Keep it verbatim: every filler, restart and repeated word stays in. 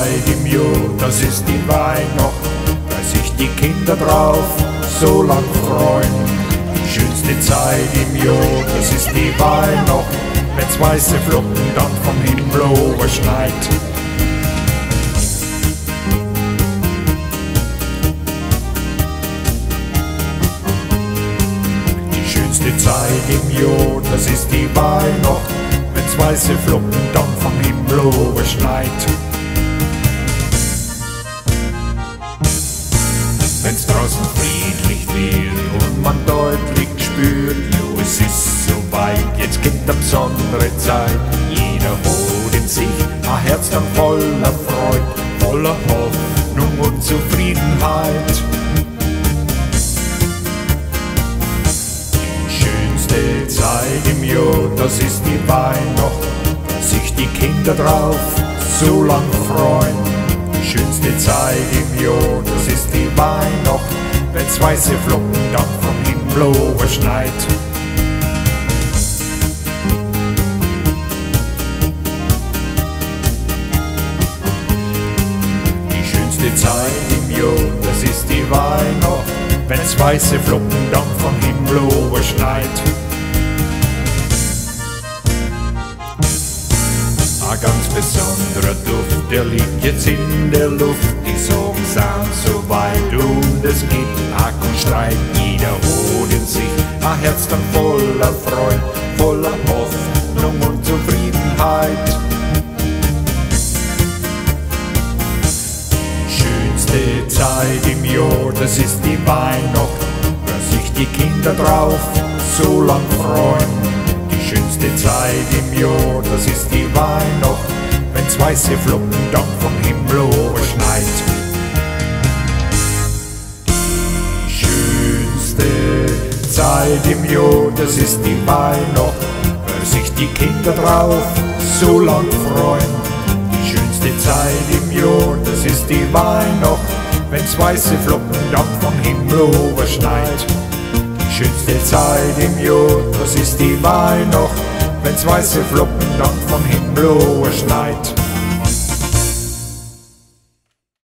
Zeit im Jahr, das ist die Weihnacht, da sich die Kinder drauf so lang freuen. Die schönste Zeit im Jahr, das ist die Weihnacht, wenn's weiße Flocken dann vom Himmel overschneit. Die schönste Zeit im Jahr, das ist die Weihnacht, wenn's weiße Flocken dann vom Himmel overschneit. Wenn's draußen friedlich wird und man deutlich spürt, jo, es ist so weit, jetzt gibt eine besondere Zeit. Jeder hat in sich ein Herz dann voller Freude, voller Hoffnung und Zufriedenheit. Die schönste Zeit im Jahr, das ist die Weihnacht, da sich die Kinder drauf so lang freuen. Die schönste Zeit im Jahr, das ist die Weihnacht, wenn's weiße Flocken dann vom Himmel overschneit. Die schönste Zeit im Jahr, das ist die Weihnacht, wenn's weiße Flocken dann vom Himmel overschneit. Ein ganz besonderer Duft, der liegt jetzt in der Luft. Die Sorgen sind so weit und es gibt keinen Streit. Jeder hat in sich ein Herz dann voller Freude, voller Hoffnung und Zufriedenheit. Die schönste Zeit im Jahr, das ist die Weihnacht, da sich die Kinder drauf so lang freuen. Die schönste Zeit im Jahr, das ist die Weihnacht, wenn's weiße Flocken dann vom Himmel overschneit. Die schönste Zeit im Jahr, das ist die Weihnacht, weil sich die Kinder drauf so lang freuen. Die schönste Zeit im Jahr, das ist die Weihnacht, wenn's weiße Flocken dann vom Himmel overschneit. Die schönste Zeit im Jahr, das ist die Weihnacht, wenn's weiße Flocken dann vom Himmel overschneit.